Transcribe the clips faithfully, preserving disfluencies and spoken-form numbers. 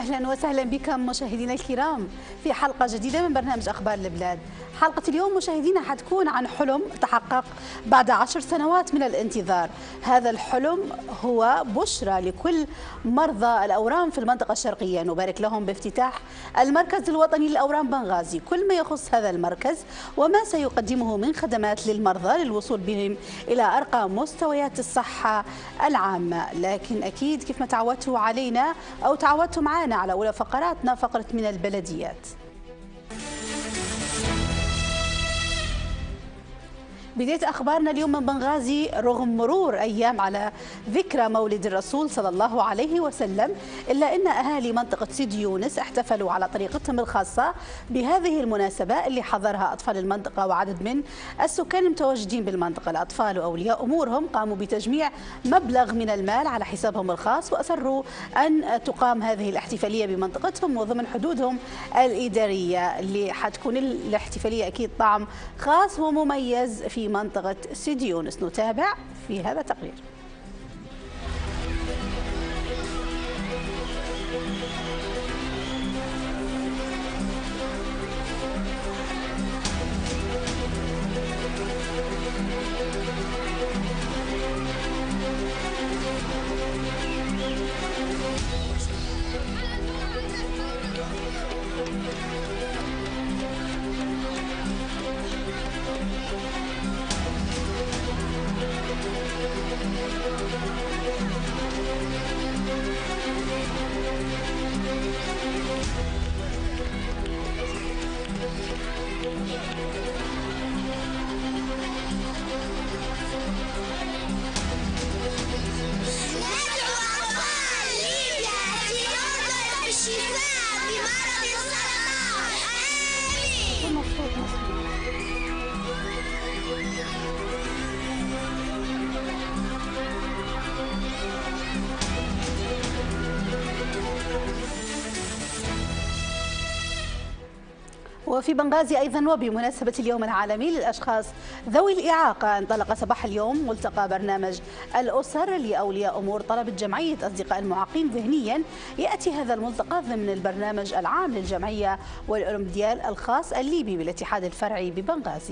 أهلا وسهلا بكم مشاهدينا الكرام في حلقة جديدة من برنامج أخبار البلاد. حلقة اليوم مشاهدينا حتكون عن حلم تحقق بعد عشر سنوات من الانتظار. هذا الحلم هو بشرى لكل مرضى الأورام في المنطقة الشرقية، نبارك لهم بافتتاح المركز الوطني للأورام بنغازي. كل ما يخص هذا المركز وما سيقدمه من خدمات للمرضى للوصول بهم إلى أرقى مستويات الصحة العامة. لكن أكيد كيف ما تعودتوا علينا أو تعودتوا معنا على أولى فقراتنا، فقرة من البلديات. بداية أخبارنا اليوم من بنغازي. رغم مرور أيام على ذكرى مولد الرسول صلى الله عليه وسلم، إلا أن أهالي منطقة سيدي يونس احتفلوا على طريقتهم الخاصة بهذه المناسبة اللي حضرها أطفال المنطقة وعدد من السكان المتواجدين بالمنطقة. الأطفال وأولياء أمورهم قاموا بتجميع مبلغ من المال على حسابهم الخاص، وأصروا أن تقام هذه الاحتفالية بمنطقتهم وضمن حدودهم الإدارية، اللي حتكون الاحتفالية أكيد طعم خاص ومميز في منطقة سيدي يونس. نتابع في هذا التقرير. وفي بنغازي أيضا وبمناسبة اليوم العالمي للأشخاص ذوي الإعاقة، انطلق صباح اليوم ملتقى برنامج الأسر لأولياء أمور طلبة جمعية أصدقاء المعاقين ذهنيا. يأتي هذا الملتقى ضمن البرنامج العام للجمعية والأولمبياد الخاص الليبي بالاتحاد الفرعي ببنغازي.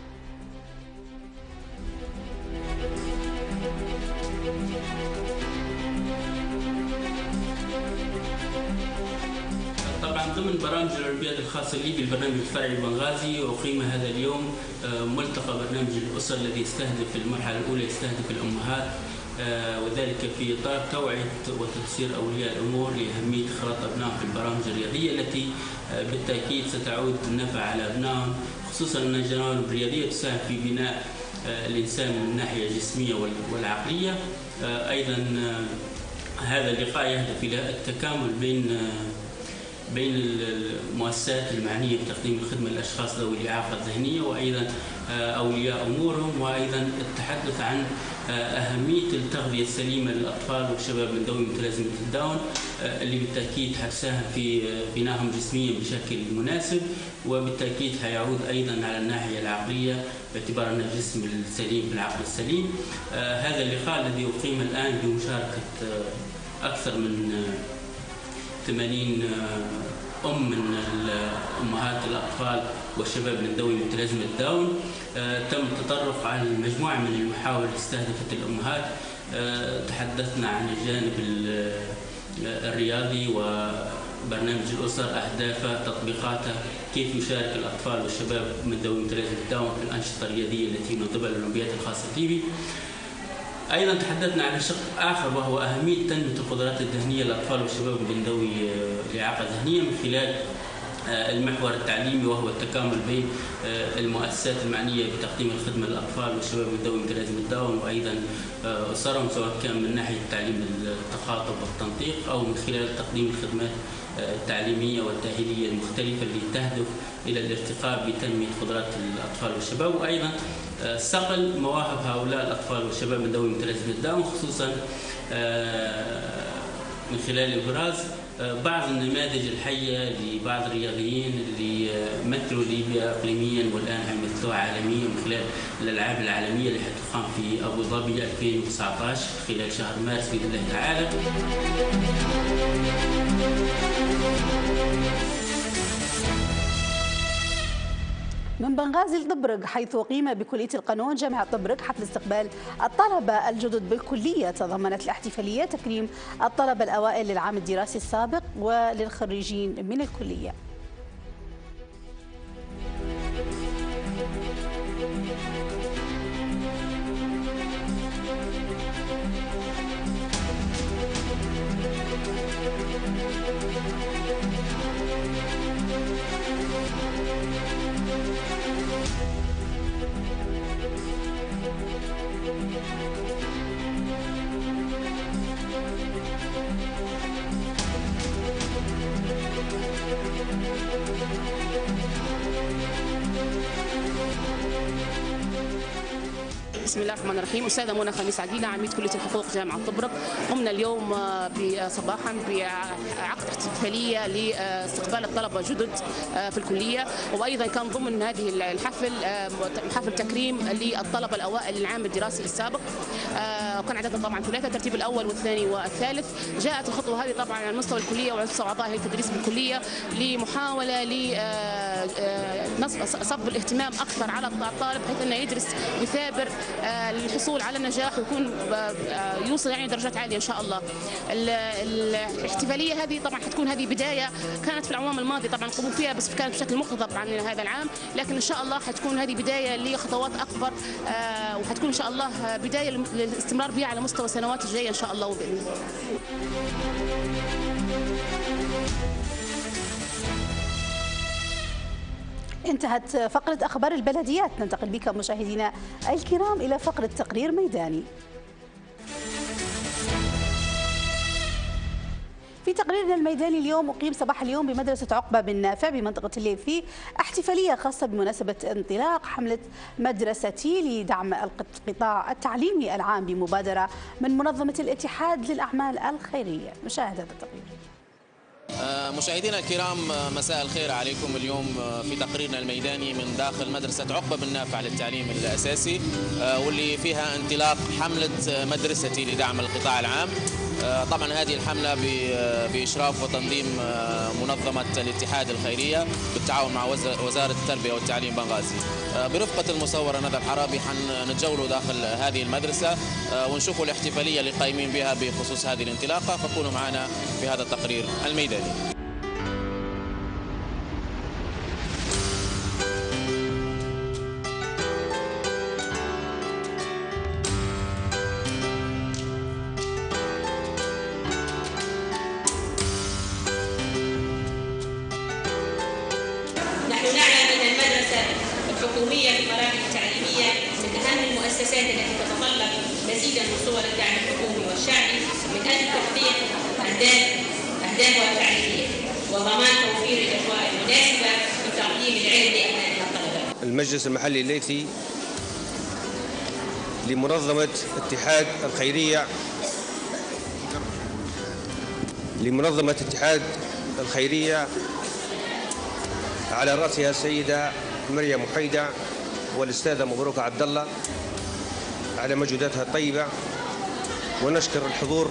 طبعا ضمن برامج الاولمبياد الخاصه اللي بالبرنامج الفرعي بنغازي، اقيم هذا اليوم ملتقى برنامج الاسر الذي يستهدف المرحله الاولى، يستهدف الامهات، وذلك في اطار توعيه وتبصير اولياء الامور لاهميه اخراط ابنائهم في البرامج الرياضيه التي بالتاكيد ستعود بالنفع على ابنائهم، خصوصا ان الجوانب الرياضيه تساهم في بناء الانسان من الناحيه الجسميه والعقليه. ايضا هذا اللقاء يهدف الى التكامل بين بين المؤسسات المعنيه بتقديم الخدمه للاشخاص ذوي الاعاقه الذهنيه وايضا اولياء امورهم، وايضا التحدث عن اهميه التغذيه السليمه للاطفال والشباب من ذوي متلازمه الداون، اللي بالتاكيد حتساهم في بنائهم جسميا بشكل مناسب، وبالتاكيد حيعود ايضا على الناحيه العقليه باعتبار ان الجسم السليم في العقل السليم. هذا اللقاء الذي اقيم الان بمشاركه اكثر من ثمانين أم من أمهات الأطفال والشباب من ذوي متلازمة داون، تم التطرق على مجموعة من المحاور اللي استهدفت الأمهات. تحدثنا عن الجانب الرياضي وبرنامج الأسر، أهدافه، تطبيقاته، كيف يشارك الأطفال والشباب من ذوي متلازمة داون في الأنشطة الرياضية التي ننظمها الأولمبياد الخاصة بي. أيضا تحدثنا عن شق آخر وهو أهمية تنمية القدرات الذهنية للأطفال والشباب من ذوي الإعاقة الذهنية من خلال المحور التعليمي، وهو التكامل بين المؤسسات المعنية بتقديم الخدمة للأطفال والشباب من ذوي متلازمة داون وأيضا أسرهم، سواء كان من ناحية تعليم التخاطب والتنطيق أو من خلال تقديم الخدمات التعليمية والتأهيلية المختلفة اللي تهدف إلى الارتقاء بتنمية قدرات الأطفال والشباب، وأيضا صقل مواهب هؤلاء الأطفال والشباب من ذوي متلازمة داون، خصوصا من خلال إبراز بعض النماذج الحية لبعض الرياضيين اللي مثلوا ليبيا إقليميا والآن على مستوى عالمي من خلال الألعاب العالمية اللي حتقام في أبو ظبي ألفين وتسعة عشر خلال شهر مارس بإذن الله تعالى. من بنغازي لطبرق، حيث أقيم بكلية القانون جامعة طبرق حفل استقبال الطلبة الجدد بالكلية. تضمنت الاحتفالية تكريم الطلبة الأوائل للعام الدراسي السابق وللخريجين من الكلية. بسم الله الرحمن الرحيم. أستاذة منى خميس عقيلة، عميد كلية الحقوق جامعة طبرق. قمنا اليوم صباحا بعقد احتفالية لاستقبال الطلبة جدد في الكلية، وأيضا كان ضمن هذه الحفل حفل تكريم للطلبة الأوائل للعام الدراسي السابق، وكان عددنا طبعا ثلاثة، الترتيب الأول والثاني والثالث. جاءت الخطوة هذه طبعا على مستوى الكلية وعلى مستوى أعضاء هيئة التدريس بالكلية لمحاولة لصب الاهتمام أكثر على الطالب بحيث أنه يدرس يثابر للحصول على النجاح ويكون يوصل يعني درجات عاليه ان شاء الله. الاحتفاليه هذه طبعا حتكون هذه بدايه، كانت في الأعوام الماضيه طبعا قاموا فيها بس كانت بشكل مقتضب عن هذا العام، لكن ان شاء الله حتكون هذه بدايه لخطوات اكبر، وحتكون ان شاء الله بدايه للاستمرار بها على مستوى السنوات الجايه ان شاء الله وباذن الله. انتهت فقرة أخبار البلديات، ننتقل بك مشاهدينا الكرام إلى فقرة تقرير ميداني. في تقريرنا الميداني اليوم أقيم صباح اليوم بمدرسة عقبة بن نافع بمنطقة الليثي احتفالية خاصة بمناسبة انطلاق حملة مدرستي لدعم القطاع التعليمي العام بمبادرة من منظمة الاتحاد للأعمال الخيرية. نشاهد هذا التقرير. مشاهدينا الكرام، مساء الخير عليكم. اليوم في تقريرنا الميداني من داخل مدرسة عقبة بن نافع للتعليم الأساسي، واللي فيها انطلاق حملة مدرستي لدعم القطاع العام. طبعا هذه الحملة بإشراف وتنظيم منظمة الاتحاد الخيرية بالتعاون مع وزارة التربية والتعليم بنغازي. برفقة المصور ندى الحرابي حنتجولوا داخل هذه المدرسة ونشوفوا الاحتفالية اللي قايمين بها بخصوص هذه الانطلاقة، فكونوا معنا في هذا التقرير الميداني. نحن نعلم أن المدرسة الحكومية في المراكز التعليمية من أهم المؤسسات التي تتطلب مزيدا من صور الدعم الحكومي والشعبي من أجل تحقيق أهداف أهدافها التعليمية وضمان توفير الأجواء المناسبة لتقديم العلم لأبنائنا الطلبة. المجلس المحلي الليثي لمنظمة اتحاد الخيرية لمنظمة اتحاد الخيرية على رأسها السيدة مريم محيدة والأستاذة مبروك عبد الله على مجهوداتها الطيبة، ونشكر الحضور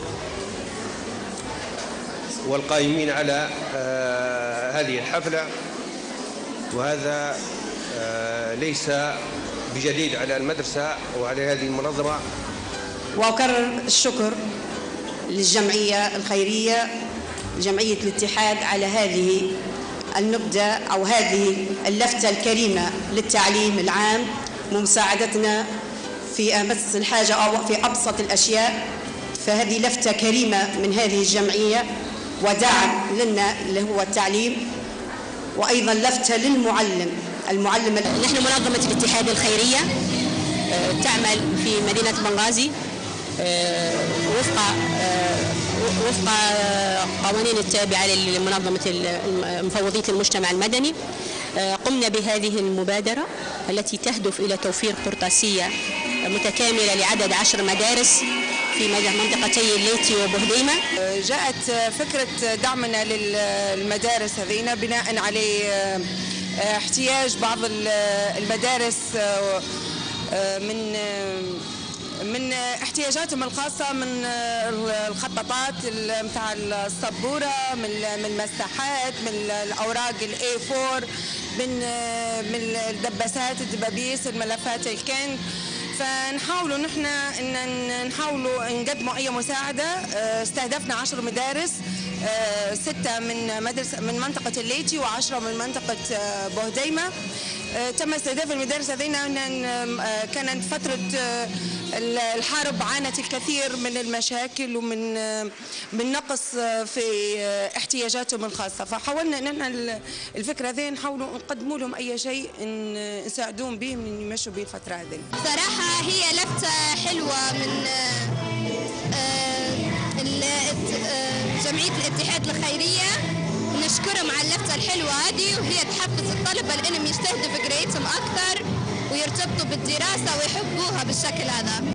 والقائمين على آه هذه الحفلة. وهذا آه ليس بجديد على المدرسة وعلى هذه المنظمة. وأكرر الشكر للجمعية الخيرية جمعية الاتحاد على هذه النبذة أو هذه اللفتة الكريمة للتعليم العام، ومساعدتنا في أمس الحاجة أو في أبسط الأشياء. فهذه لفتة كريمة من هذه الجمعية ودعم لنا اللي هو التعليم، وأيضا لفتة للمعلم المعلم. نحن منظمة الاتحاد الخيرية تعمل في مدينة بنغازي وفق وفق قوانين التابعة لمنظمة مفوضية المجتمع المدني. قمنا بهذه المبادرة التي تهدف إلى توفير قرطاسية متكاملة لعدد عشر مدارس في منطقتي الليتي وبهديمة. جاءت فكرة دعمنا للمدارس هذينا بناء على احتياج بعض المدارس من من احتياجاتهم الخاصة، من الخطاطات متاع السبورة، من من المساحات، من الأوراق الاي أربعة، من من الدباسات الدبابيس، الملفات الكنز. فنحاولوا نحن ان نحاولوا نقدموا اي مساعده. استهدفنا عشر مدارس، ستة من مدرسة من منطقة الليتي وعشرة من منطقة بهديمة. تم استهداف المدارس هذين. كانت فترة الحرب عانت الكثير من المشاكل ومن من نقص في احتياجاتهم الخاصة، فحاولنا ان الفكرة هذه نحاولوا نقدموا لهم اي شيء نساعدوهم به من يمشوا به الفترة هذه. صراحة هي لفتة حلوة من جمعية الاتحاد الخيرية، نشكرهم على اللفتة الحلوة هذه، وهي تحفز الطلبة لأنهم يجتهدوا في قرايتهم أكثر ويرتبطوا بالدراسة ويحبوها بالشكل هذا.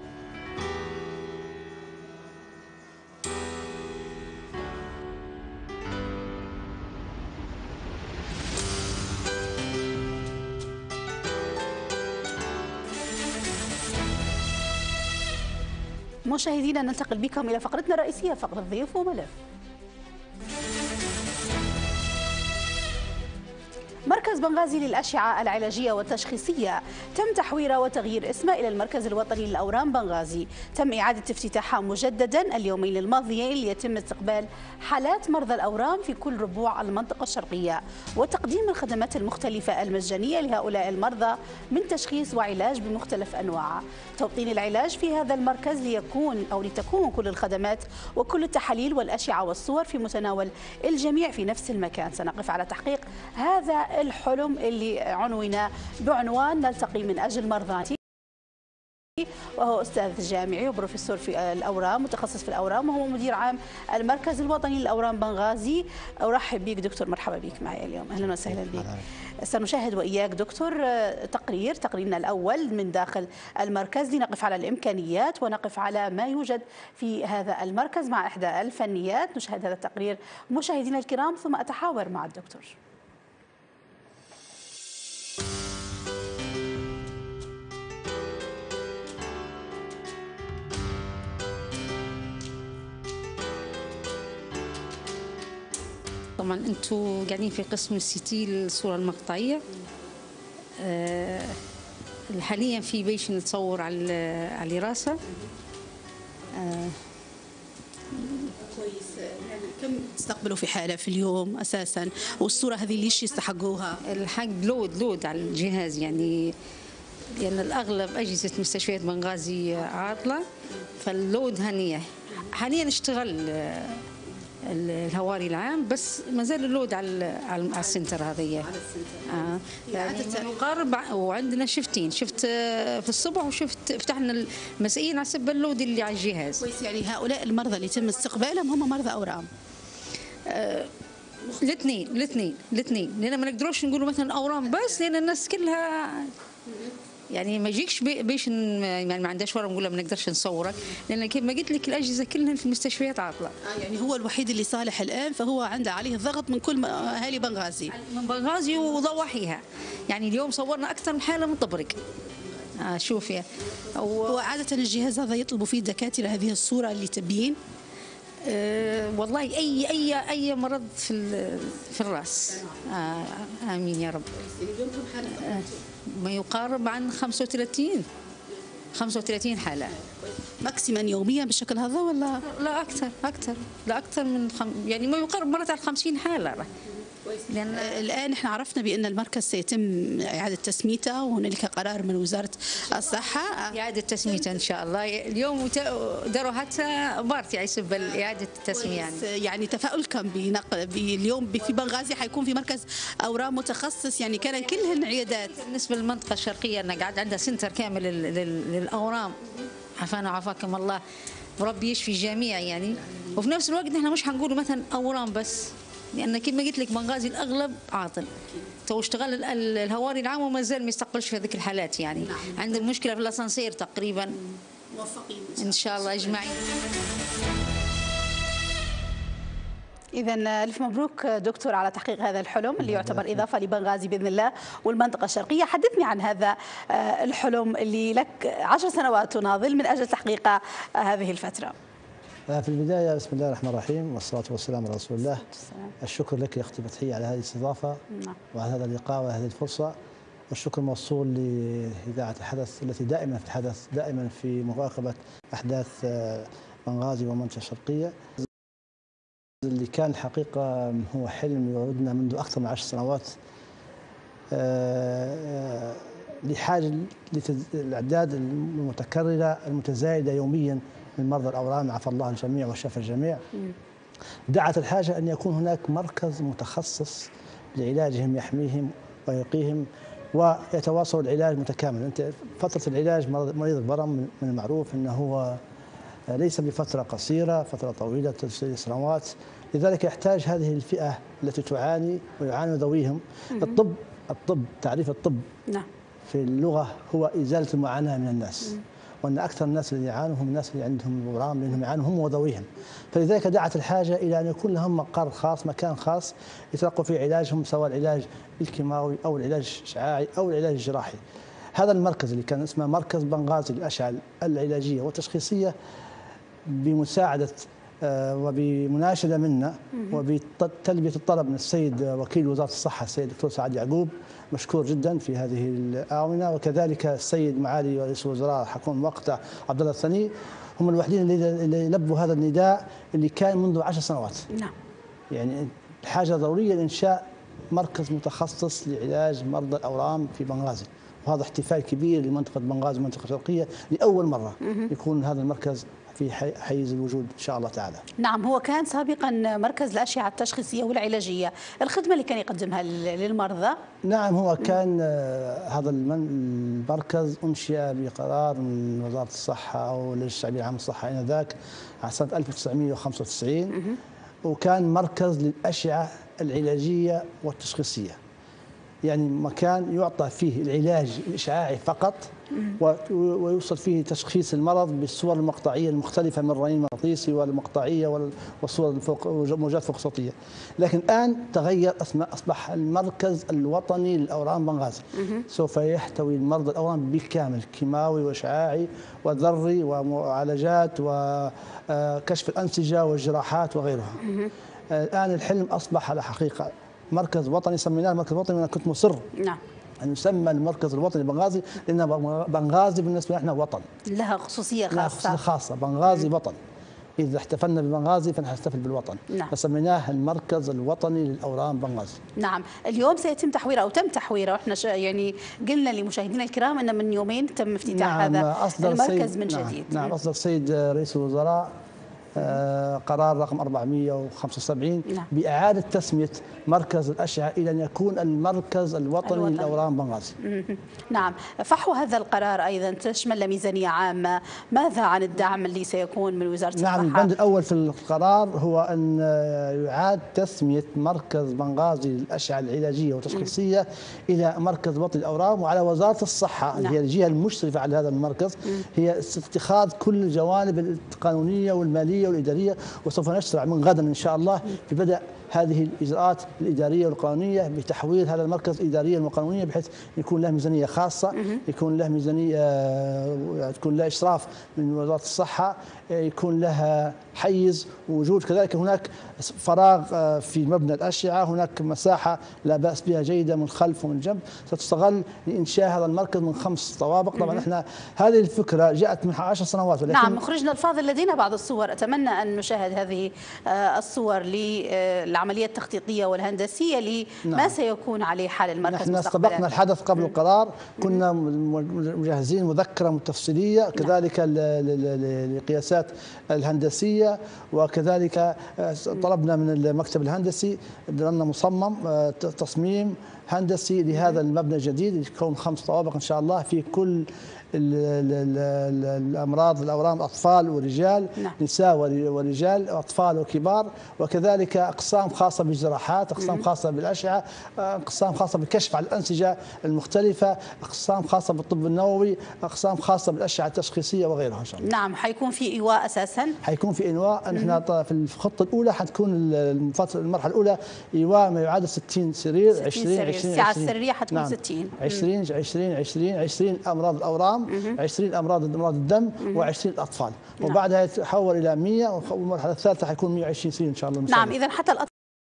مشاهدينا ننتقل بكم إلى فقرتنا الرئيسية، فقرة ضيف وملف. مركز بنغازي للأشعة العلاجية والتشخيصية تم تحويره وتغيير اسمه إلى المركز الوطني للأورام بنغازي. تم إعادة افتتاحه مجددا اليومين الماضيين ليتم استقبال حالات مرضى الأورام في كل ربوع المنطقة الشرقية وتقديم الخدمات المختلفة المجانية لهؤلاء المرضى من تشخيص وعلاج بمختلف أنواعه. توطين العلاج في هذا المركز ليكون أو لتكون كل الخدمات وكل التحاليل والأشعة والصور في متناول الجميع في نفس المكان. سنقف على تحقيق هذا الحلم اللي عنونا بعنوان نلتقي من أجل مرضاتي، وهو أستاذ جامعي وبروفيسور في الأورام، متخصص في الأورام، وهو مدير عام المركز الوطني للأورام بنغازي. أرحب بك دكتور، مرحبا بك معي اليوم، أهلا وسهلا بك. سنشاهد وإياك دكتور تقرير تقريرنا الأول من داخل المركز لنقف على الإمكانيات ونقف على ما يوجد في هذا المركز مع إحدى الفنيات. نشاهد هذا التقرير مشاهدينا الكرام ثم أتحاور مع الدكتور. طبعا انتم قاعدين في قسم السيتي الصوره المقطعيه. أه حاليا في بيش نتصور على على راسه. أه كويس. كم تستقبلوا في حالة في اليوم أساسا، والصورة هذه ليش يستحقوها؟ الحق لود لود على الجهاز، يعني لأن يعني الأغلب أجهزة مستشفيات بنغازي عاطلة، فاللود هنية. حاليا اشتغل الهواري العام، بس ما زال اللود على على السنتر هذه. على السنتر. اه يعني يقارب، وعندنا شفتين، شفت في الصبح وشفت فتحنا المسائين على سبب اللود اللي على الجهاز. كويس. يعني هؤلاء المرضى اللي يتم استقبالهم هم مرضى اورام؟ آه الاثنين الاثنين الاثنين لان ما نقدروش نقولوا مثلا اورام بس، لان الناس كلها يعني ما يجيكش بيش يعني ما عندهاش ورقه نقول ما نقدرش نصورك، لان كيف ما قلت لك الاجهزه كلها في المستشفيات عاطله. آه يعني هو الوحيد اللي صالح الان، فهو عنده عليه الضغط من كل اهالي بنغازي، من بنغازي وضواحيها. يعني اليوم صورنا اكثر من حاله من طبرق. آه شوفي، هو عاده الجهاز هذا يطلبوا فيه الدكاتره هذه الصوره اللي تبين. أه والله اي اي اي مرض في في الراس. آه امين يا رب. آه ما يقارب عن خمسة وثلاثين خمسة وثلاثين حاله ماكسيما يوميا بالشكل هذا ولا لا اكثر اكثر لا اكثر من خم... يعني ما يقارب مرات على خمسين حاله. لأن الآن احنا عرفنا بأن المركز سيتم إعادة تسميته، وهنالك قرار من وزارة الصحة إعادة تسميته إن شاء الله. اليوم داروا حتى بارتي يسب إعادة التسمية. يعني يعني تفاؤلكم بنقل اليوم في بنغازي حيكون في مركز أورام متخصص، يعني كان كلهن عيادات. بالنسبة للمنطقة الشرقية أنا قاعد عندها سنتر كامل للأورام، عافانا وعافاكم الله، وربي يشفي الجميع يعني. وفي نفس الوقت احنا مش حنقول مثلا أورام بس، لأن كما قلت لك بنغازي الأغلب عاطل. تو اشتغل الهواري العام وما زال ما يستقبلش في هذيك الحالات. يعني عندنا مشكلة في الأسانسير تقريبا، موفقين إن شاء الله أجمعين. إذا ألف مبروك دكتور على تحقيق هذا الحلم اللي يعتبر إضافة لبنغازي بإذن الله والمنطقة الشرقية. حدثني عن هذا الحلم اللي لك عشر سنوات تناضل من أجل تحقيق هذه الفترة. في البداية بسم الله الرحمن الرحيم والصلاة والسلام على رسول الله. الشكر لك يا أختي فتحية على هذه الاستضافة وعلى هذا اللقاء وهذه الفرصة، والشكر موصول لإذاعة الحدث التي دائما في الحدث، دائما في مراقبة أحداث بنغازي والمنطقة الشرقية، اللي كان الحقيقة هو حلم يراودنا منذ أكثر من عشر سنوات لحاجة للأعداد المتكررة المتزايدة يوميا من مرضى الأورام، عفى الله الجميع وشفى الجميع. دعت الحاجة أن يكون هناك مركز متخصص لعلاجهم يحميهم ويقيهم ويتواصل العلاج متكامل. أنت فترة العلاج مريض البرم من المعروف أنه هو ليس بفترة قصيرة، فترة طويلة تسير سنوات، لذلك يحتاج هذه الفئة التي تعاني ويعاني ذويهم. الطب الطب تعريف الطب نعم. في اللغة هو إزالة المعاناة من الناس، مم. وأن أكثر الناس اللي يعانوا هم الناس اللي عندهم أورام لأنهم يعانوا هم وذويهم، فلذلك دعت الحاجة إلى أن يكون لهم مقر خاص، مكان خاص يتلقوا فيه علاجهم، سواء العلاج الكيماوي أو العلاج الإشعاعي أو العلاج الجراحي. هذا المركز اللي كان اسمه مركز بنغازي للأشعة العلاجية والتشخيصية بمساعدة وبمناشدة منا وبتلبية الطلب من السيد وكيل وزارة الصحة السيد الدكتور سعد يعقوب، مشكور جدا في هذه الآونة، وكذلك السيد معالي رئيس الوزراء حكون وقته عبد الله الثاني، هم الوحيدين اللي لبوا هذا النداء اللي كان منذ عشر سنوات. نعم. يعني حاجة ضرورية لإنشاء مركز متخصص لعلاج مرضى الأورام في بنغازي، وهذا احتفال كبير لمنطقة بنغازي المنطقة الشرقية، لأول مرة يكون هذا المركز في حيز الوجود إن شاء الله تعالى. نعم، هو كان سابقا مركز الأشعة التشخيصية والعلاجية، الخدمة اللي كان يقدمها للمرضى. نعم، هو كان هذا المركز أنشئ بقرار من وزارة الصحة أو اللجنة الشعبية العامة للصحة آنذاك على سنة ألف وتسعمئة وخمسة وتسعين، وكان مركز للأشعة العلاجية والتشخيصية، يعني مكان يعطى فيه العلاج الإشعاعي فقط ويوصل فيه تشخيص المرض بالصور المقطعية المختلفة من الرنين المغناطيسي والمقطعية والصور الموجات فوق صوتية. لكن الآن تغير اسمه، أصبح المركز الوطني للأورام بنغازي، سوف يحتوي المرضى الأورام بالكامل، كيماوي وإشعاعي وذري ومعالجات وكشف الأنسجة والجراحات وغيرها. الآن الحلم أصبح على حقيقة، مركز وطني سميناه المركز الوطني، أنا كنت مصر نعم أن يسمى المركز الوطني بنغازي، لأن بنغازي بالنسبة لنا احنا وطن، لها خصوصية خاصة. لها خصوصية خاصة، بنغازي وطن، إذا احتفلنا ببنغازي فنحتفل بالوطن. نعم. فسميناه المركز الوطني للأورام بنغازي. نعم، اليوم سيتم تحويره أو تم تحويره، واحنا يعني قلنا لمشاهدينا الكرام أن من يومين تم افتتاح نعم هذا المركز من نعم جديد. نعم، أصدر السيد رئيس الوزراء آه قرار رقم أربعمئة وخمسة وسبعين نعم. بإعادة تسمية مركز الأشعة إلى أن يكون المركز الوطني الوطن. للأورام بنغازي. نعم، فحوى هذا القرار أيضا تشمل ميزانية عامة، ماذا عن الدعم اللي سيكون من وزارة الصحة؟ نعم، البند الأول في القرار هو أن يعاد تسمية مركز بنغازي للأشعة العلاجية والتشخيصية مم. إلى مركز وطني للأورام، وعلى وزارة الصحة نعم. هي الجهة المشرفة على هذا المركز مم. هي اتخاذ كل الجوانب القانونية والمالية والإدارية، وسوف نشرع من غدا إن شاء الله في بدء هذه الإجراءات الإدارية والقانونية بتحويل هذا المركز إداريا وقانونيا، بحيث يكون له ميزانية خاصة، يكون له ميزانية، تكون له إشراف من وزارة الصحة، يكون لها حيز ووجود، كذلك هناك فراغ في مبنى الأشعة، هناك مساحة لا بأس بها جيدة من خلف ومن جنب ستستغل لإنشاء هذا المركز من خمس طوابق. طبعا احنا هذه الفكرة جاءت من عشر سنوات، ولكن نعم، مخرجنا الفاضل لدينا بعض الصور، أتمنى أن نشاهد هذه الصور للعملية التخطيطية والهندسية لما نعم. سيكون عليه حال المركز. نحن سبقنا الحدث قبل مم. القرار، كنا مجهزين مذكرة تفصيلية، كذلك لقياسات الهندسية، وكذلك طلبنا من المكتب الهندسي لنا مصمم تصميم هندسي لهذا المبنى الجديد، يكون خمس طوابق ان شاء الله، في كل ال ال ال الامراض الاورام، اطفال ورجال، نعم. نساء ورجال، اطفال وكبار، وكذلك اقسام خاصه بالجراحات، اقسام خاصه بالاشعه، اقسام خاصه بالكشف على الانسجه المختلفه، اقسام خاصه بالطب النووي، اقسام خاصه بالاشعه التشخيصيه وغيرها ان شاء الله. نعم، حيكون في ايواء اساسا؟ حيكون في ايواء. نحن في الخطه الاولى حتكون المرحله الاولى ايواء ما يعادل ستين سرير، عشرين عشرين السعه السريه حتكون نعم. ستين، عشرين عشرين عشرين عشرين امراض الاورام، عشرين امراض امراض الدم، وعشرين الاطفال، نعم. وبعدها يتحول الى مئة، والمرحله الثالثه حيكون مئة وعشرين سرير ان شاء الله. نعم، اذا حتى الاطفال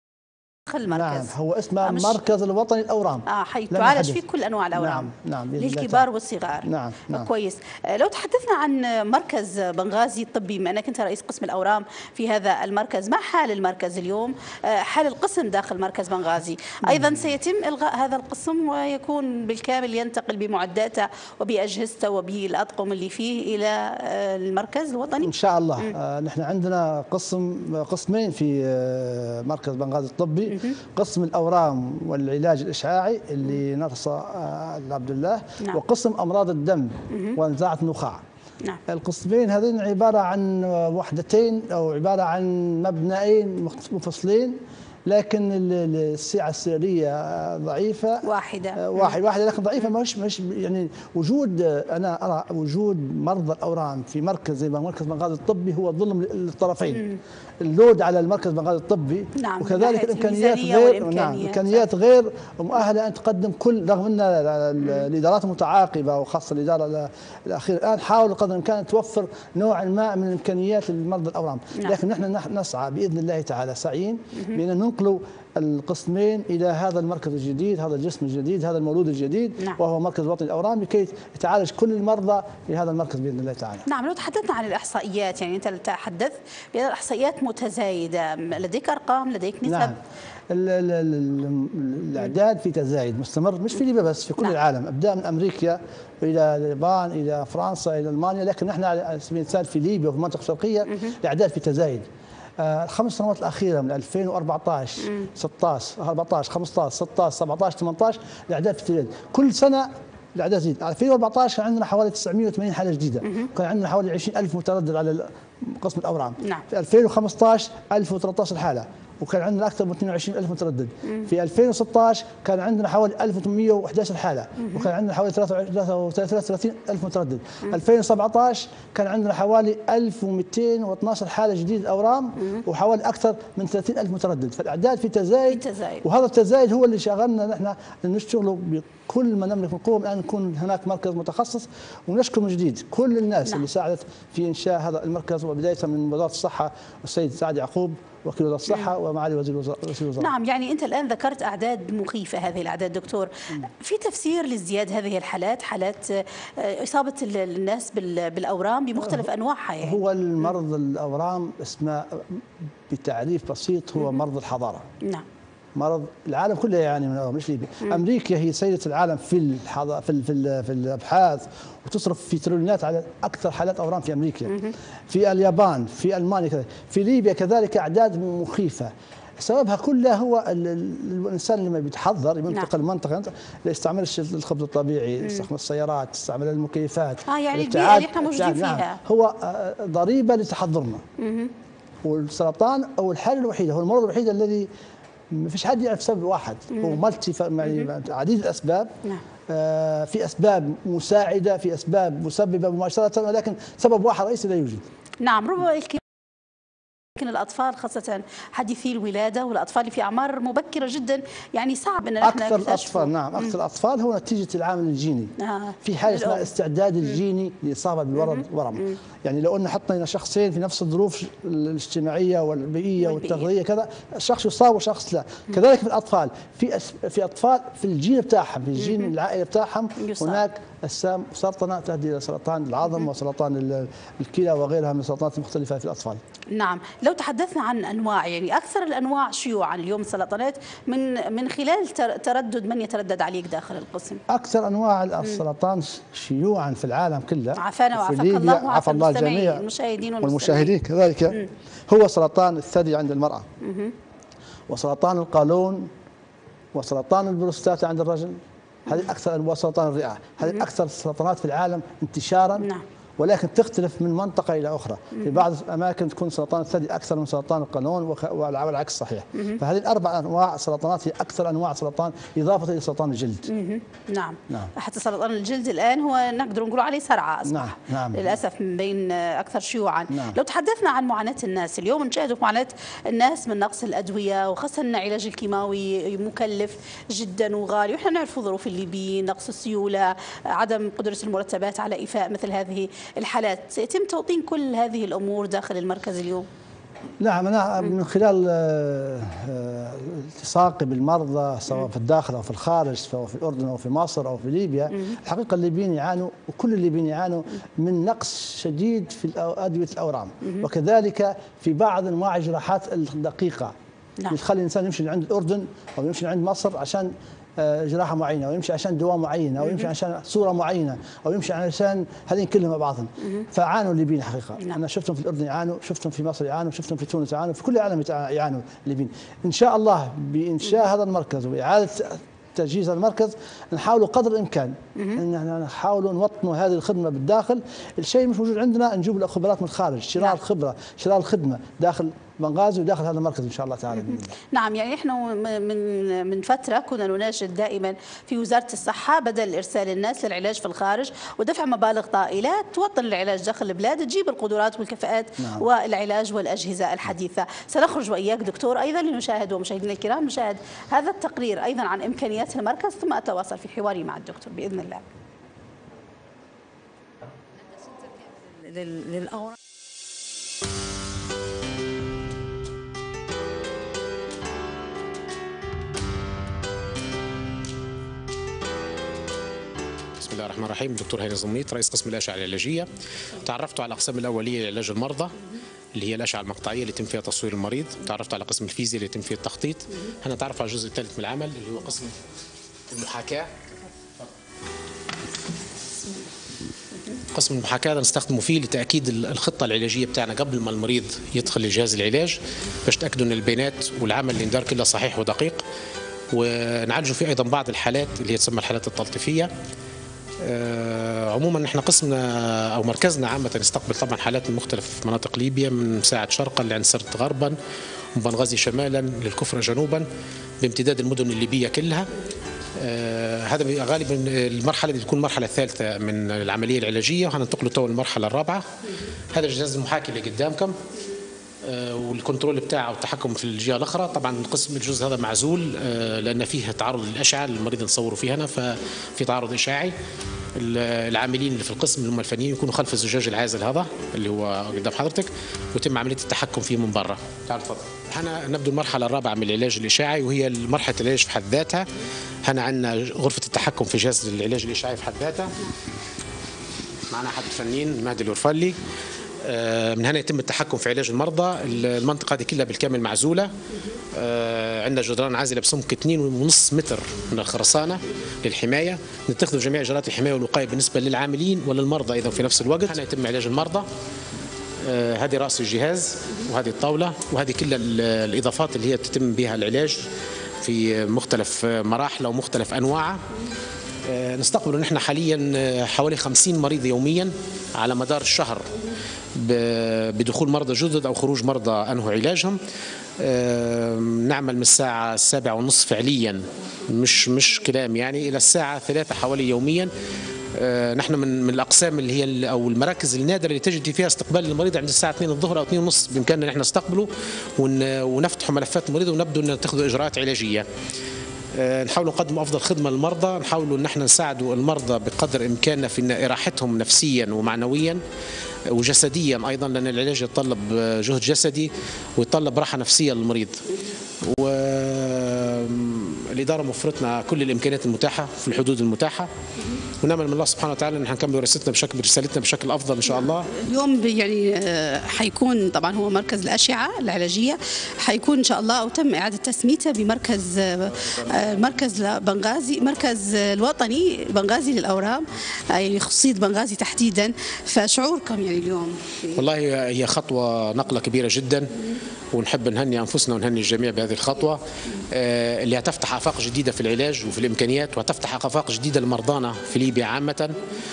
المركز. نعم، هو اسمه المركز الوطني للاورام. اه حيث تعالج فيه كل انواع الاورام. نعم نعم، للكبار والصغار. نعم نعم. كويس. لو تحدثنا عن مركز بنغازي الطبي، بما انك انت رئيس قسم الاورام في هذا المركز، ما حال المركز اليوم؟ حال القسم داخل مركز بنغازي، ايضا سيتم الغاء هذا القسم ويكون بالكامل ينتقل بمعداته وباجهزته وبالاطقم اللي فيه الى المركز الوطني ان شاء الله. آه نحن عندنا قسم قسمين في مركز بنغازي الطبي، قسم الاورام والعلاج الاشعاعي اللي نرصى عبد الله، نعم. وقسم امراض الدم ونزاعه النخاع. نعم. القسمين هذين عباره عن وحدتين او عباره عن مبنيين منفصلين، لكن السعه السريه ضعيفه، واحده واحد واحده لكن ضعيفه. مش مش يعني وجود، انا ارى وجود مرضى الاورام في مركز زي مركز بنغازي الطبي هو ظلم للطرفين. اللود على المركز بنغازي الطبي، نعم. وكذلك الامكانيات غير نعم الامكانيات غير مؤهله ان تقدم كل، رغم ان الادارات المتعاقبه وخاصه الاداره الاخيره الان حاولوا قدر الامكان توفر نوعا ما من الامكانيات لمرضى الاورام، نعم. لكن نحن نسعى باذن الله تعالى سعيين بان ننقلوا القسمين الى هذا المركز الجديد، هذا الجسم الجديد، هذا المولود الجديد، نعم. وهو مركز وطني الاورام، لكي يتعالج كل المرضى في هذا المركز باذن الله تعالى. نعم، لو تحدثنا عن الاحصائيات، يعني انت تحدث بان الاحصائيات متزايده، لديك ارقام، لديك نسب؟ نعم. ال ال ال الاعداد في تزايد مستمر، مش في ليبيا بس، في كل نعم. العالم، ابدا من امريكا الى اليابان الى فرنسا الى المانيا، لكن نحن على سبيل المثال في ليبيا وفي المنطقه الشرقيه الاعداد في تزايد. الخمس سنوات الأخيرة من ألفين وأربعة عشر ستة عشر أربعة عشر خمسة عشر ستة عشر سبعة عشر ثمانية عشر الأعداد في تزايد، كل سنة الأعداد تزيد. ألفين وأربعة عشر كان عندنا حوالي تسعمئة وثمانين حالة جديدة، كان عندنا حوالي عشرين ألف متردد على قسم الأورام. نعم. في ألفين وخمسة عشر ألف وثلاثة عشر حالة، وكان عندنا أكثر من اثنين وعشرين ألف متردد. في ألفين وستة عشر كان عندنا حوالي ألف وثمانمئة وأحد عشر حالة، وكان عندنا حوالي ثلاثة وثلاثين ألف متردد. ألفين وسبعة عشر كان عندنا حوالي ألف ومئتين واثني عشر حالة جديدة أورام، وحوالي أكثر من ثلاثين ألف متردد، فالأعداد في تزايد. تزايد. وهذا التزايد هو اللي شغلنا نحن نشتغلوا بكل ما نملك من قوة الآن نكون هناك مركز متخصص، ونشكر من جديد كل الناس نعم. اللي ساعدت في إنشاء هذا المركز، وبداية من وزارة الصحة والسيد سعد يعقوب وكيل وزارة الصحة ومعالي وزير الوزراء. نعم، يعني أنت الآن ذكرت أعداد مخيفة، هذه الأعداد دكتور، في تفسير لازدياد هذه الحالات، حالات إصابة الناس بالأورام بمختلف أنواعها؟ يعني هو المرض الأورام اسمه بتعريف بسيط هو مرض الحضارة. نعم، مرض العالم كله يعني من الأورام، مش ليبيا. أمريكا هي سيدة العالم في الحض... في ال... في, ال... في الأبحاث، وتصرف في تريليونات على أكثر حالات أورام في أمريكا. في اليابان، في ألمانيا كذلك، في ليبيا كذلك أعداد مخيفة. سببها كلها هو الانسان لما بيتحضر ينتقل نعم. منطقه لا يستعملش الخبز الطبيعي، يستعمل السيارات، يستعمل المكيفات. اه يعني البيئه اللي احنا موجودين فيها نعم. هو ضريبه لتحضرنا. والسرطان او الحاله الوحيده، هو المرض الوحيد الذي ما فيش حد يعرف سبب واحد، مم. هو مالتي يعني عديد الاسباب. نعم. آه في اسباب مساعده، في اسباب مسببه مباشره، ولكن سبب واحد رئيسي لا يوجد. نعم، ربما لكن الأطفال خاصة حديثي الولادة والأطفال اللي في أعمار مبكرة جدا، يعني صعب أن احنا أكثر الأطفال نعم أكثر الأطفال هو نتيجة العامل الجيني. آه. في حاجة اسمها استعداد الجيني للإصابة بالورم ورم. يعني لو أن حطينا شخصين في نفس الظروف الاجتماعية والبيئية والتغذية كذا، شخص يصاب وشخص لا. كذلك في الأطفال، في أس... في أطفال في الجين بتاعهم، في الجين العائلي بتاعهم هناك أجسام سرطانات تؤدي إلى سرطان العظم وسرطان الكلى وغيرها من السرطانات المختلفة في الأطفال. نعم، لو تحدثنا عن انواع، يعني اكثر الانواع شيوعا اليوم السرطانات من من خلال تردد من يتردد عليك داخل القسم. اكثر انواع السرطان شيوعا في العالم كله، عافانا وعافاك الله وعافى الله الجميع، المشاهدين والمشاهدين كذلك. مم. هو سرطان الثدي عند المراه، مم. وسرطان القولون وسرطان البروستاتا عند الرجل، هذه أكثر، وسرطان الرئة، هذه أكثر السرطانات في العالم انتشارا. نعم. ولكن تختلف من منطقة إلى أخرى، في بعض الأماكن تكون سرطان الثدي أكثر من سرطان القولون والعكس صحيح. فهذه الأربع أنواع سرطانات هي أكثر أنواع سرطان إضافة إلى سرطان الجلد. نعم. نعم. حتى سرطان الجلد الآن هو نقدر نقول عليه صرعة أصبح. نعم. نعم. للأسف من بين أكثر شيوعا. نعم. لو تحدثنا عن معاناة الناس اليوم، نشاهد معاناة الناس من نقص الأدوية، وخاصة أن العلاج الكيماوي مكلف جدا وغالي، وإحنا نعرف ظروف الليبيين، نقص السيولة، عدم قدرة المرتبات على إيفاء مثل هذه الحالات. سيتم توطين كل هذه الأمور داخل المركز اليوم؟ نعم، أنا من خلال التصاقي بالمرضى سواء في الداخل أو في الخارج، سواء في الأردن أو في مصر أو في ليبيا، الحقيقة الليبيين يعانوا، وكل الليبيين يعانوا من نقص شديد في أدوية الأورام، وكذلك في بعض أنواع الجراحات الدقيقة. نعم. يخلي الإنسان يمشي لعند الأردن أو يمشي لعند مصر عشان جراحه معينه، او يمشي عشان دواء معين، او يمشي عشان صوره معينه، او يمشي عشان هذين كلهم مع بعضهم. فعانوا الليبيين حقيقه. نعم. انا شفتهم في الاردن يعانوا، شفتهم في مصر يعانوا، شفتهم في تونس يعانوا، في كل العالم يعانوا الليبيين. ان شاء الله بانشاء هذا المركز واعاده تجهيز المركز نحاول قدر الامكان ان احنا نحاول نوطنوا هذه الخدمه بالداخل. الشيء مش موجود عندنا، نجيب الخبرات من الخارج، شراء نعم. الخبره، شراء الخدمه داخل بنغازي وداخل هذا المركز ان شاء الله تعالى. نعم، يعني احنا من من فتره كنا نناشد دائما في وزاره الصحه بدل ارسال الناس للعلاج في الخارج ودفع مبالغ طائله توطن العلاج داخل البلاد، تجيب القدرات والكفاءات نعم. والعلاج والاجهزه الحديثه. سنخرج واياك دكتور ايضا لنشاهد، ومشاهدينا الكرام نشاهد هذا التقرير ايضا عن امكانيات المركز، ثم اتواصل في حواري مع الدكتور باذن الله. للأورام بسم الله الرحمن الرحيم. دكتور هاني زميط، رئيس قسم الأشعة العلاجية. تعرفت على الأقسام الأولية لعلاج المرضى اللي هي الأشعة المقطعية اللي يتم فيها تصوير المريض، تعرفت على قسم الفيزياء اللي يتم فيه التخطيط. هنا تعرف على الجزء الثالث من العمل اللي هو قسم المحاكاة. قسم المحاكاة هذا نستخدمه فيه لتأكيد الخطة العلاجية بتاعنا قبل ما المريض يدخل لجهاز العلاج، باش تأكدوا أن البيانات والعمل اللي ندار كله صحيح ودقيق. ونعالجوا فيه أيضا بعض الحالات اللي هي تسمى الحالات التلطيفية. آه عموما احنا قسمنا او مركزنا عامه يستقبل طبعا حالات من مختلف مناطق ليبيا، من ساعه شرقا لعند سرت غربا، وبنغازي شمالا للكفر جنوبا، بامتداد المدن الليبيه كلها. آه هذا غالبا المرحله دي تكون المرحله الثالثه من العمليه العلاجيه، وهننتقل تو المرحله الرابعه. هذا الجهاز المحاكي اللي قدامكم آه والكنترول بتاعه والتحكم في الجهه الاخرى. طبعا القسم الجزء هذا معزول آه لان فيه تعرض للاشعه المريض نصوره فيه هنا، ففي تعرض اشعاعي. العاملين اللي في القسم اللي هم الفنيين يكونوا خلف الزجاج العازل هذا اللي هو قدام حضرتك، ويتم عمليه التحكم فيه من برا. تعال تفضل. هنا نبدو المرحله الرابعه من العلاج الاشعاعي، وهي مرحله العلاج في حد ذاتها. هنا عندنا غرفه التحكم في جهاز العلاج الاشعاعي في حد ذاتها. معنا احد الفنيين مهدي الورفلي. من هنا يتم التحكم في علاج المرضى. المنطقه هذه كلها بالكامل معزوله. عندنا جدران عازله بسمك اثنين ونص متر من الخرسانه للحمايه. نتخذ جميع اجراءات الحمايه والوقايه بالنسبه للعاملين وللمرضى ايضا في نفس الوقت. هنا يتم علاج المرضى. هذه راس الجهاز وهذه الطاوله وهذه كل الاضافات اللي هي تتم بها العلاج في مختلف مراحله ومختلف انواعه. نستقبل نحن حاليا حوالي خمسين مريض يوميا على مدار الشهر بدخول مرضى جدد او خروج مرضى انهوا علاجهم. نعمل من الساعه السابعة ونصف فعليا، مش مش كلام يعني، الى الساعه ثلاثة حوالي يوميا. نحن من من الاقسام اللي هي او المراكز النادره اللي تجد فيها استقبال المريض عند الساعه اثنين الظهر او اثنين ونص، بامكاننا نحن نستقبله ونفتح ملفات المريض ونبدو ان نتخذ اجراءات علاجيه. نحاول نقدم افضل خدمه للمرضى، نحاول ان احنا نساعد المرضى بقدر امكاننا في راحتهم نفسيا ومعنويا وجسديا ايضا، لان العلاج يتطلب جهد جسدي ويتطلب راحه نفسيه للمريض. والاداره موفرتنا كل الامكانيات المتاحه في الحدود المتاحه، ونامل من الله سبحانه وتعالى ان نكمل رسالتنا بشكل رسالتنا بشكل افضل ان شاء الله. اليوم يعني حيكون طبعا هو مركز الاشعه العلاجيه، حيكون ان شاء الله او تم اعاده تسميته بمركز مركز بنغازي، مركز الوطني بنغازي للاورام، يعني خصوصيه بنغازي تحديدا. فشعوركم يعني اليوم؟ والله هي خطوه نقله كبيره جدا، ونحب نهني انفسنا ونهني الجميع بهذه الخطوة اللي هتفتح آفاق جديدة في العلاج وفي الإمكانيات، وهتفتح آفاق جديدة لمرضانا في ليبيا عامة،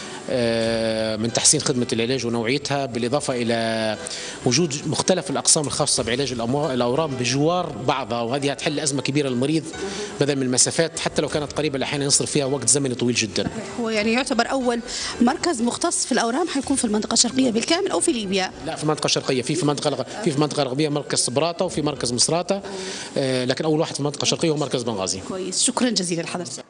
من تحسين خدمة العلاج ونوعيتها، بالإضافة إلى وجود مختلف الأقسام الخاصة بعلاج الأورام بجوار بعضها، وهذه هتحل أزمة كبيرة للمريض بدل من المسافات حتى لو كانت قريبة أحيانا يصرف فيها وقت زمني طويل جدا. هو يعني يعتبر أول مركز مختص في الأورام حيكون في المنطقة الشرقية بالكامل أو في ليبيا؟ لا، في المنطقة الشرقية، في في المنطقة في في المنطقة الغربية مركز صبراتة وفي مركز مصراتة، لكن أول واحد في المنطقة الشرقية هو مركز بنغازي. كويس، شكرا جزيلا لحضرتك.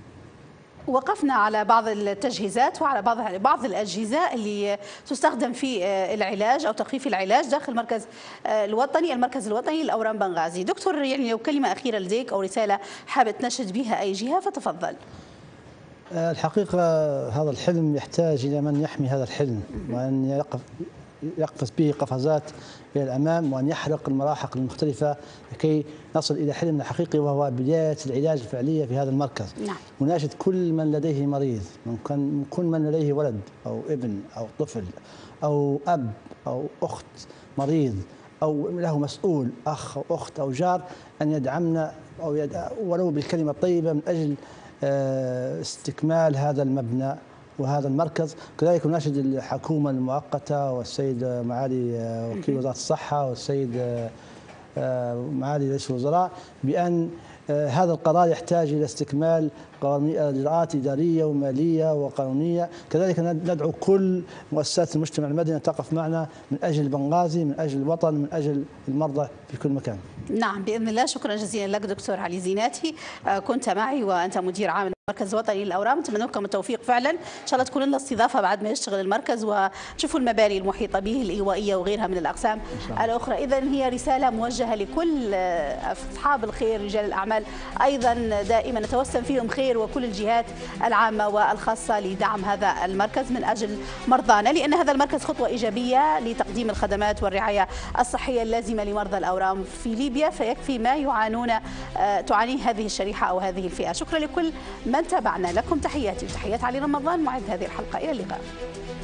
وقفنا على بعض التجهيزات وعلى بعض بعض الأجهزة اللي تستخدم في العلاج أو تخفيف العلاج داخل المركز الوطني المركز الوطني للأورام بنغازي. دكتور، يعني لو كلمة أخيرة لديك أو رسالة حابب تنشد بها أي جهة فتفضل. الحقيقة هذا الحلم يحتاج إلى من يحمي هذا الحلم، وأن يقف يقفز به قفزات إلى الأمام، وأن يحرق المراحق المختلفة لكي نصل إلى حلمنا الحقيقي، وهو بداية العلاج الفعلية في هذا المركز. نعم. وناشد كل من لديه مريض، من كان كل من لديه ولد أو ابن أو طفل أو أب أو أخت مريض أو له مسؤول أخ أو أخت أو جار، أن يدعمنا أو يدع ولو بالكلمة الطيبة من أجل استكمال هذا المبنى وهذا المركز. كذلك نناشد الحكومة المؤقتة والسيد معالي وكيل وزارة الصحة والسيد معالي رئيس الوزراء بأن هذا القرار يحتاج إلى استكمال إجراءات إدارية ومالية وقانونية. كذلك ندعو كل مؤسسات المجتمع المدني أن تقف معنا من أجل بنغازي، من أجل الوطن، من أجل المرضى في كل مكان. نعم بإذن الله. شكرا جزيلا لك دكتور علي زيناتي، كنت معي وأنت مدير عام المركز الوطني للأورام. نتمنى لكم التوفيق فعلا، إن شاء الله تكون لنا استضافة بعد ما يشتغل المركز ونشوفوا المباني المحيطة به الإيوائية وغيرها من الأقسام الأخرى. إذا هي رسالة موجهة لكل أصحاب الخير، رجال الأعمال أيضا دائما نتوسم فيهم خير، وكل الجهات العامة والخاصة لدعم هذا المركز من أجل مرضانا، لأن هذا المركز خطوة إيجابية لتقديم الخدمات والرعاية الصحية اللازمة لمرضى الأورام في ليبيا، فيكفي ما يعانون تعانيه هذه الشريحة أو هذه الفئة. شكرا لكل من تابعنا، لكم تحياتي وتحيات علي رمضان معد هذه الحلقة، إلى اللقاء.